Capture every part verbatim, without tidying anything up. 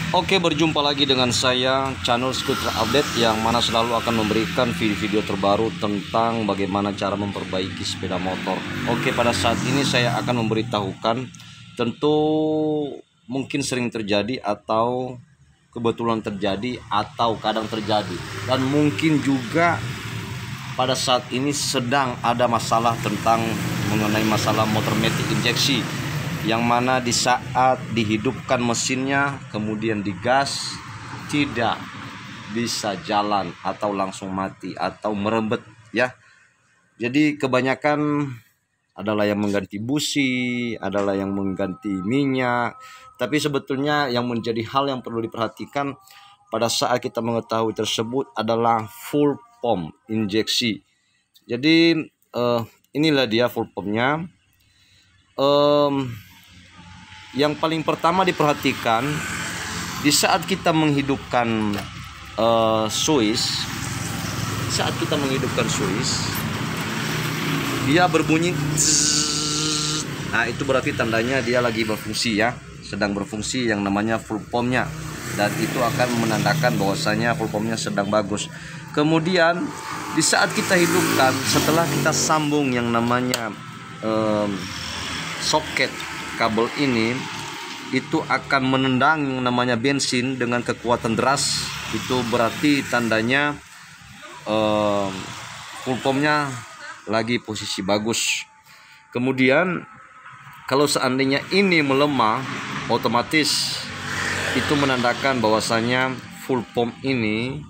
Oke, berjumpa lagi dengan saya channel Skuter Update, yang mana selalu akan memberikan video-video terbaru tentang bagaimana cara memperbaiki sepeda motor. Oke, pada saat ini saya akan memberitahukan, tentu mungkin sering terjadi atau kebetulan terjadi atau kadang terjadi, dan mungkin juga pada saat ini sedang ada masalah tentang mengenai masalah motor matic injeksi, yang mana di saat dihidupkan mesinnya kemudian digas tidak bisa jalan atau langsung mati atau merembet ya. Jadi kebanyakan adalah yang mengganti busi, adalah yang mengganti minyak, tapi sebetulnya yang menjadi hal yang perlu diperhatikan pada saat kita mengetahui tersebut adalah full pump injeksi. Jadi eh, inilah dia full pumpnya. Um, yang paling pertama diperhatikan di saat kita menghidupkan uh, Swiss, saat kita menghidupkan Swiss, dia berbunyi zzz. Nah, itu berarti tandanya dia lagi berfungsi ya, sedang berfungsi yang namanya full pumpnya, dan itu akan menandakan bahwasanya full pumpnya sedang bagus. Kemudian di saat kita hidupkan, setelah kita sambung yang namanya um, soket kabel ini, itu akan menendang yang namanya bensin dengan kekuatan deras. Itu berarti tandanya eh, full pumpnya lagi posisi bagus. Kemudian kalau seandainya ini melemah, otomatis itu menandakan bahwasanya full pump ini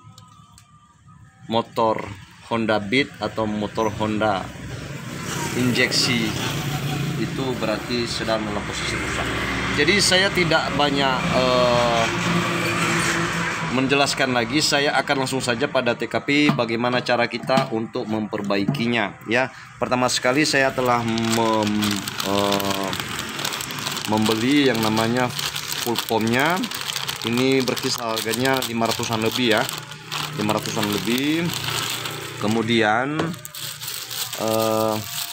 motor Honda Beat atau motor Honda injeksi itu berarti sedang dalam posisi rusak. Jadi saya tidak banyak uh, menjelaskan lagi, saya akan langsung saja pada T K P bagaimana cara kita untuk memperbaikinya ya. Pertama sekali saya telah mem, uh, membeli yang namanya full pumpnya. Ini berkisar harganya lima ratusan lebih ya, lima ratusan lebih. Kemudian uh,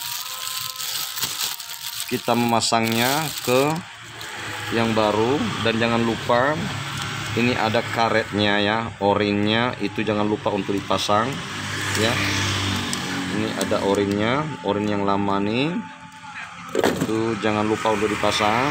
kita memasangnya ke yang baru, dan jangan lupa ini ada karetnya ya, oringnya itu jangan lupa untuk dipasang ya. Ini ada oringnya, oring yang lama nih itu jangan lupa untuk dipasang.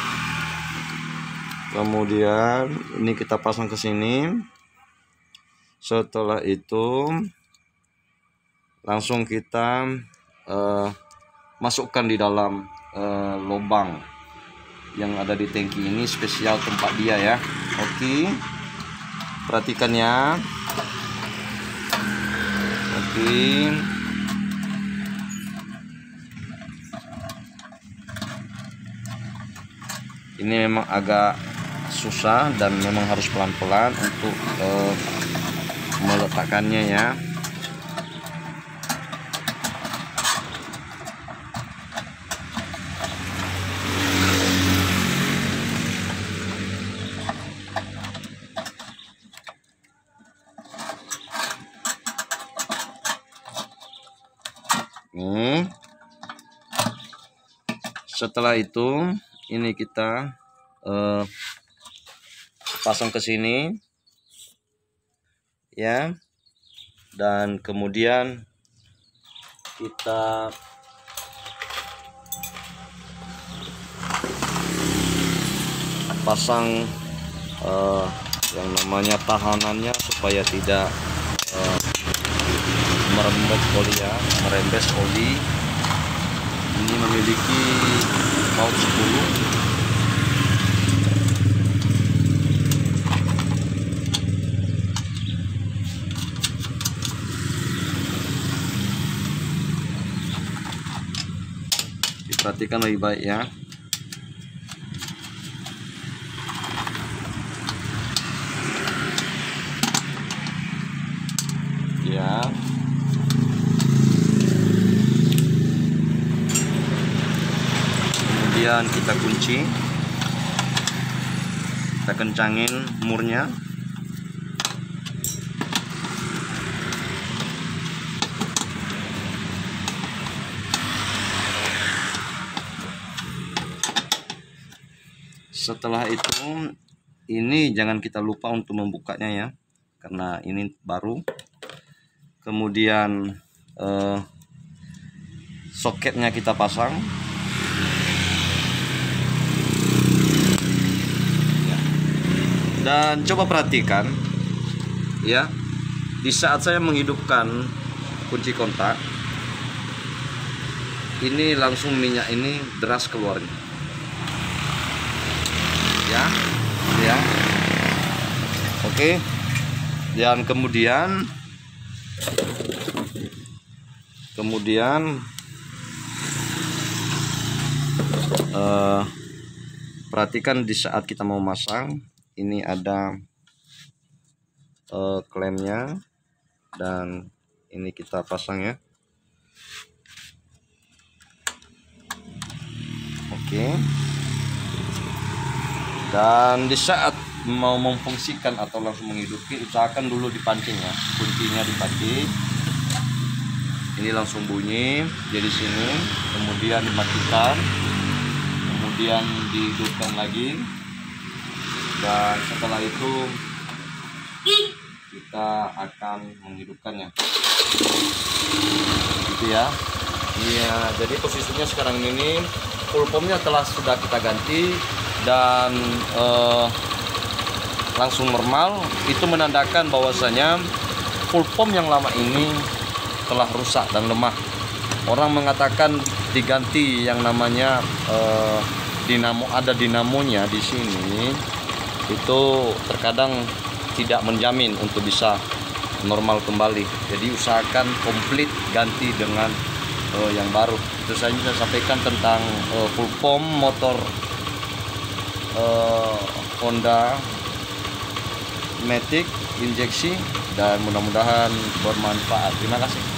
Kemudian ini kita pasang ke sini. Setelah itu langsung kita uh, masukkan di dalam Uh, lubang yang ada di tangki ini, spesial tempat dia ya. Oke, perhatikan ya. Oke, ini memang agak susah dan memang harus pelan-pelan untuk uh, meletakkannya ya. Hmm. Setelah itu ini kita uh, pasang ke sini ya, dan kemudian kita pasang uh, yang namanya tahanannya supaya tidak uh, merembes oli ya, merembes oli. Ini memiliki baut sepuluh. Diperhatikan lebih baik ya. Ya. Kemudian kita kunci, kita kencangin murnya. Setelah itu ini jangan kita lupa untuk membukanya ya, karena ini baru. Kemudian eh, soketnya kita pasang ya. Dan coba perhatikan ya, di saat saya menghidupkan kunci kontak, ini langsung minyak ini deras keluarnya ya ya. Oke, dan kemudian kemudian eh, perhatikan di saat kita mau masang, ini ada eh, klemnya, dan ini kita pasang ya. Oke, dan di saat mau memfungsikan atau langsung menghidupi, usahakan dulu dipancing ya, kuncinya dipancing. Ini langsung bunyi jadi sini, kemudian dimatikan, kemudian dihidupkan lagi, dan setelah itu kita akan menghidupkannya gitu ya. Iya, jadi posisinya sekarang ini full pumpnya telah sudah kita ganti dan eh, langsung normal. Itu menandakan bahwasanya full pump yang lama ini telah rusak dan lemah. Orang mengatakan diganti yang namanya eh, dinamo, ada dinamonya di sini, itu terkadang tidak menjamin untuk bisa normal kembali. Jadi usahakan komplit ganti dengan uh, yang baru. Itu saja saya sampaikan tentang uh, full pump motor uh, Honda Matic injeksi, dan mudah-mudahan bermanfaat. Terima kasih.